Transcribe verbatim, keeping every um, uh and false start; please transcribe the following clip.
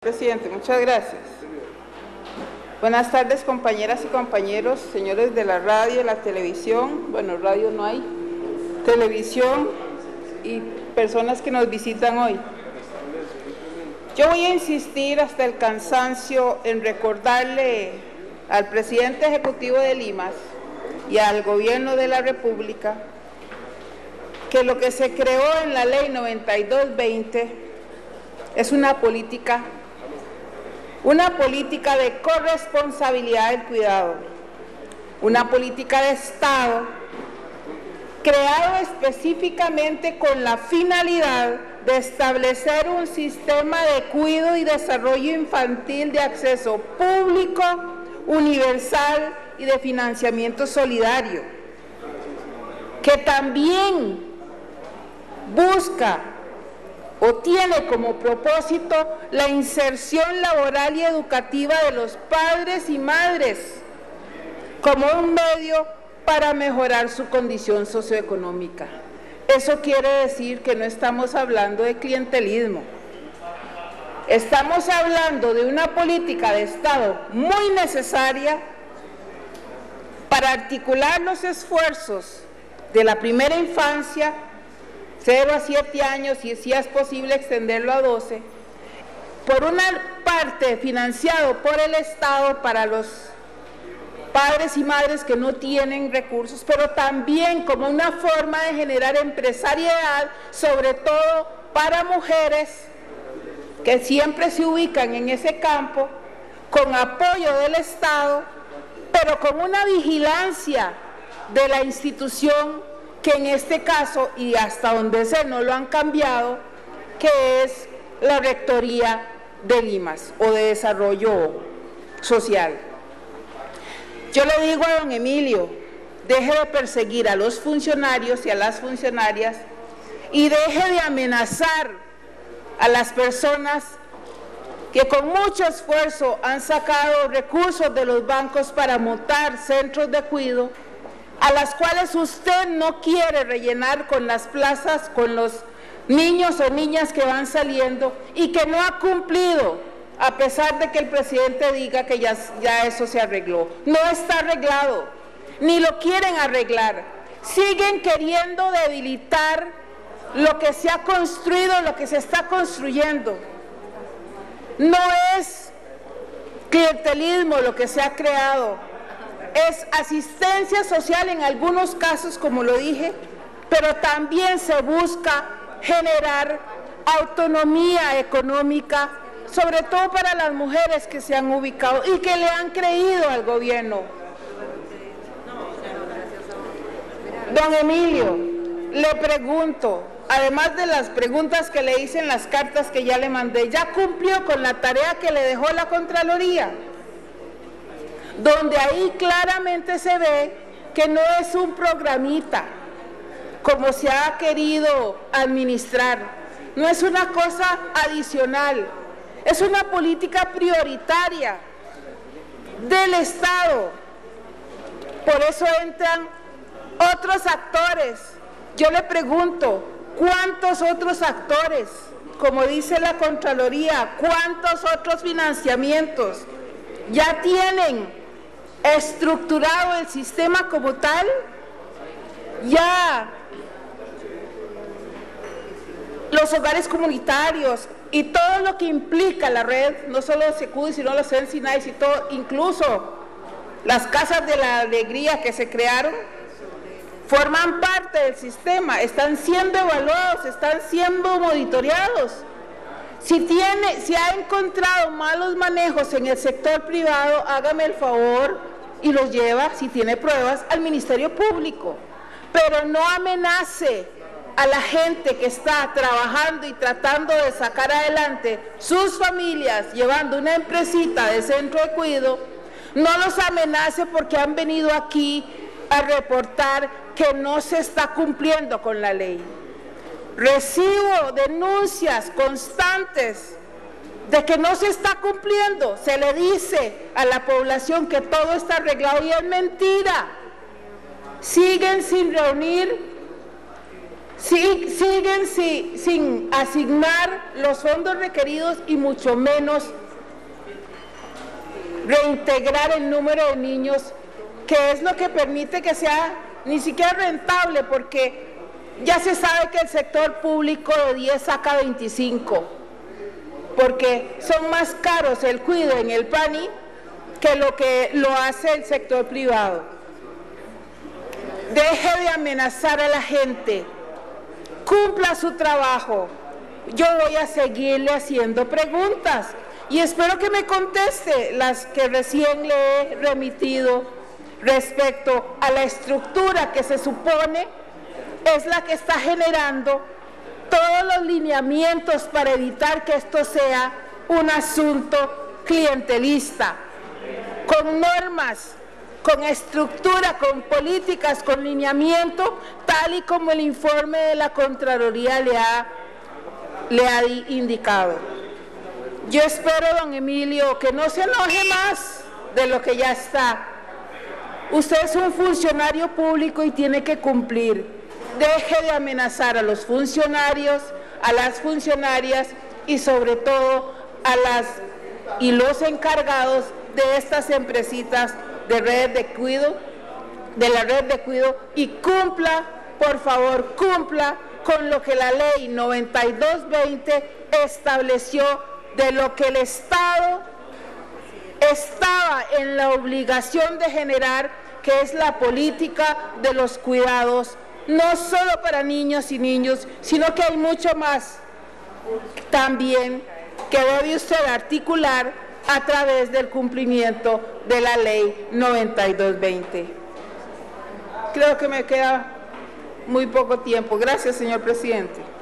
Presidente, muchas gracias. Buenas tardes, compañeras y compañeros, señores de la radio, la televisión, bueno, radio no hay, televisión y personas que nos visitan hoy. Yo voy a insistir hasta el cansancio en recordarle al presidente ejecutivo de Limas y al gobierno de la República que lo que se creó en la ley noventa y dos veinte es una política Una política de corresponsabilidad del cuidado, una política de Estado creado específicamente con la finalidad de establecer un sistema de cuidado y desarrollo infantil de acceso público, universal y de financiamiento solidario, que también busca o tiene como propósito la inserción laboral y educativa de los padres y madres como un medio para mejorar su condición socioeconómica. Eso quiere decir que no estamos hablando de clientelismo. Estamos hablando de una política de Estado muy necesaria para articular los esfuerzos de la primera infancia, cero a siete años y si es posible extenderlo a doce, por una parte financiado por el Estado para los padres y madres que no tienen recursos, pero también como una forma de generar empresariedad, sobre todo para mujeres que siempre se ubican en ese campo, con apoyo del Estado, pero con una vigilancia de la institución que en este caso, y hasta donde sé no lo han cambiado, que es la Rectoría de Limas o de Desarrollo Social. Yo le digo a don Emilio, deje de perseguir a los funcionarios y a las funcionarias y deje de amenazar a las personas que con mucho esfuerzo han sacado recursos de los bancos para montar centros de cuidado, a las cuales usted no quiere rellenar con las plazas, con los niños o niñas que van saliendo y que no ha cumplido, a pesar de que el presidente diga que ya, ya eso se arregló. No está arreglado, ni lo quieren arreglar. Siguen queriendo debilitar lo que se ha construido, lo que se está construyendo. No es clientelismo lo que se ha creado. Es asistencia social en algunos casos, como lo dije, pero también se busca generar autonomía económica, sobre todo para las mujeres que se han ubicado y que le han creído al gobierno. Don Emilio, le pregunto, además de las preguntas que le hice en las cartas que ya le mandé, ¿ya cumplió con la tarea que le dejó la Contraloría? Donde ahí claramente se ve que no es un programita, como se ha querido administrar, no es una cosa adicional, es una política prioritaria del Estado. Por eso entran otros actores. Yo le pregunto, ¿cuántos otros actores? Como dice la Contraloría, ¿cuántos otros financiamientos ya tienen estructurado el sistema como tal? Ya los hogares comunitarios y todo lo que implica la red, no solo Secudi, sino los Encinais y todo, incluso las casas de la alegría que se crearon, forman parte del sistema, están siendo evaluados, están siendo monitoreados. Si tiene, si ha encontrado malos manejos en el sector privado, hágame el favor y los lleva, si tiene pruebas, al Ministerio Público. Pero no amenace a la gente que está trabajando y tratando de sacar adelante sus familias, llevando una empresita de centro de cuidado, no los amenace porque han venido aquí a reportar que no se está cumpliendo con la ley. Recibo denuncias constantes de que no se está cumpliendo. Se le dice a la población que todo está arreglado y es mentira. Siguen sin reunir Sí, siguen sí, sin asignar los fondos requeridos y mucho menos reintegrar el número de niños, que es lo que permite que sea ni siquiera rentable, porque ya se sabe que el sector público de diez saca veinticinco, porque son más caros el cuido en el P A N I que lo que lo hace el sector privado. Deje de amenazar a la gente, cumpla su trabajo. Yo voy a seguirle haciendo preguntas y espero que me conteste las que recién le he remitido respecto a la estructura que se supone es la que está generando todos los lineamientos para evitar que esto sea un asunto clientelista, con normas, con estructura, con políticas, con lineamiento, tal y como el informe de la Contraloría le ha, le ha indicado. Yo espero, don Emilio, que no se enoje más de lo que ya está. Usted es un funcionario público y tiene que cumplir. Deje de amenazar a los funcionarios, a las funcionarias y sobre todo a las y los encargados de estas empresitas de redes de cuido, de la red de cuido, y cumpla, por favor, cumpla con lo que la ley noventa y dos veinte estableció, de lo que el Estado estaba en la obligación de generar, que es la política de los cuidados, no solo para niños y niños, sino que hay mucho más también que debe usted articular a través del cumplimiento de la ley noventa y dos veinte. Creo que me queda muy poco tiempo. Gracias, señor presidente.